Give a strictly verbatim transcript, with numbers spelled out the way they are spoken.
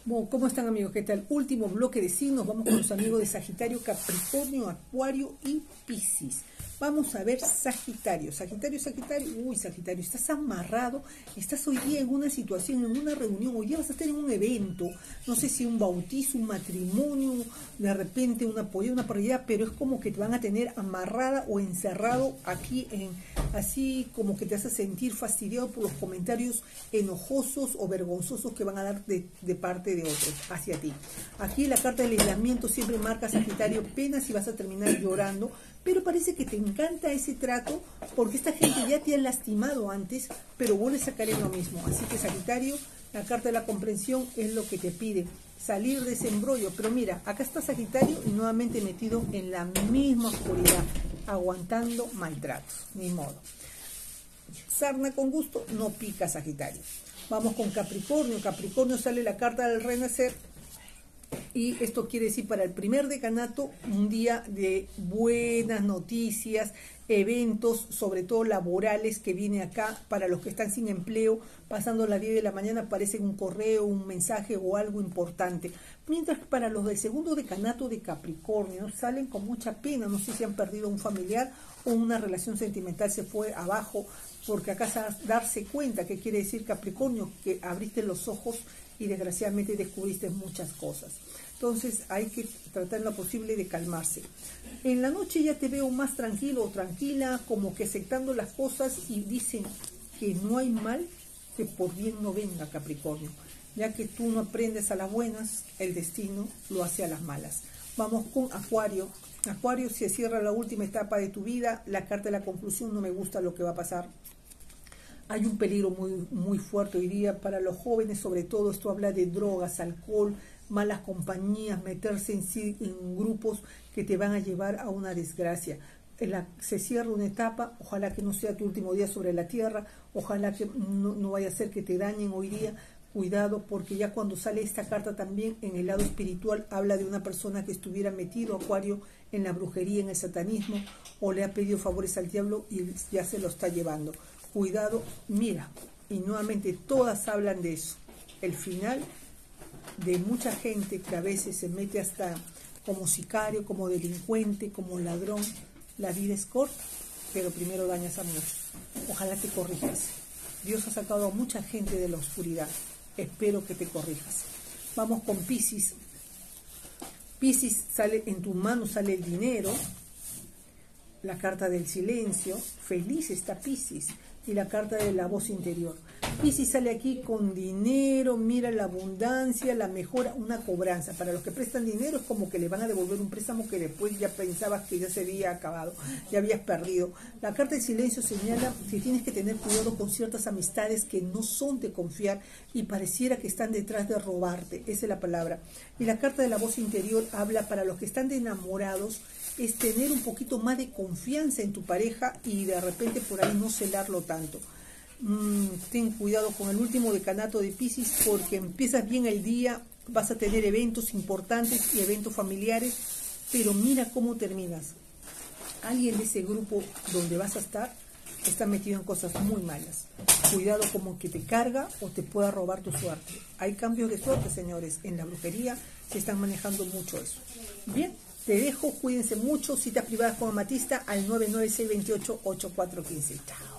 Bueno, ¿cómo están, amigos? ¿Qué tal? Último bloque de signos. Vamos con los amigos de Sagitario, Capricornio, Acuario y Piscis. Vamos a ver Sagitario. Sagitario, Sagitario. Uy, Sagitario, estás amarrado. Estás hoy día en una situación, en una reunión. Hoy día vas a estar en un evento. No sé si un bautizo, un matrimonio, de repente una polla, una parrilla, pero es como que te van a tener amarrada o encerrado aquí, en así como que te hace sentir fastidiado por los comentarios enojosos o vergonzosos que van a dar de, de parte de otros hacia ti. Aquí la carta del aislamiento siempre marca, Sagitario, penas y vas a terminar llorando, pero parece que te encanta ese trato porque esta gente ya te ha lastimado antes, pero vuelves a caer en lo mismo. Así que, Sagitario, la carta de la comprensión es lo que te pide, salir de ese embrollo. Pero mira, acá está Sagitario y nuevamente metido en la misma oscuridad, aguantando maltratos, ni modo. Sarna con gusto no pica, Sagitario. Vamos con Capricornio. Capricornio, sale la carta del renacer. Y esto quiere decir para el primer decanato un día de buenas noticias, eventos, sobre todo laborales, que viene acá para los que están sin empleo. Pasando las diez de la mañana aparece un correo, un mensaje o algo importante. Mientras que para los del segundo decanato de Capricornio salen con mucha pena. No sé si han perdido un familiar o una relación sentimental se fue abajo, porque acá se darse cuenta. ¿Qué quiere decir, Capricornio? Que abriste los ojos y desgraciadamente descubriste muchas cosas. Entonces hay que tratar en lo posible de calmarse. En la noche ya te veo más tranquilo o tranquila, como que aceptando las cosas, y dicen que no hay mal que por bien no venga, Capricornio. Ya que tú no aprendes a las buenas, el destino lo hace a las malas. Vamos con Acuario. Acuario, se cierra la última etapa de tu vida. La carta de la conclusión, no me gusta lo que va a pasar. Hay un peligro muy, muy fuerte hoy día para los jóvenes, sobre todo. Esto habla de drogas, alcohol, malas compañías, meterse en, sí, en grupos que te van a llevar a una desgracia. La, se cierra una etapa, ojalá que no sea tu último día sobre la tierra, ojalá que no, no vaya a ser que te dañen hoy día. Cuidado, porque ya cuando sale esta carta también en el lado espiritual habla de una persona que estuviera metido, Acuario, en la brujería, en el satanismo, o le ha pedido favores al diablo y ya se lo está llevando. Cuidado, mira, y nuevamente todas hablan de eso. El final de mucha gente que a veces se mete hasta como sicario, como delincuente, como ladrón. La vida es corta, pero primero dañas a muchos. Ojalá te corrijas. Dios ha sacado a mucha gente de la oscuridad. Espero que te corrijas. Vamos con Piscis. Piscis, sale en tu mano, sale el dinero. La carta del silencio. Feliz está Piscis. Y la carta de la voz interior. Piscis sale aquí con dinero, mira la abundancia, la mejora, una cobranza. Para los que prestan dinero es como que le van a devolver un préstamo que después ya pensabas que ya se había acabado, ya habías perdido. La carta del silencio señala que tienes que tener cuidado con ciertas amistades que no son de confiar y pareciera que están detrás de robarte. Esa es la palabra. Y la carta de la voz interior habla para los que están de enamorados, es tener un poquito más de confianza en tu pareja y de repente por ahí no celarlo tanto. Mm, ten cuidado con el último decanato de Piscis, porque empiezas bien el día, vas a tener eventos importantes y eventos familiares, pero mira cómo terminas. Alguien de ese grupo donde vas a estar está metido en cosas muy malas. Cuidado, como que te carga o te pueda robar tu suerte. Hay cambios de suerte, señores. En la brujería se están manejando mucho eso. Bien, te dejo, cuídense mucho. Citas privadas con Amatista al nueve nueve seis, dos ocho, ocho cuatro uno cinco. Chao.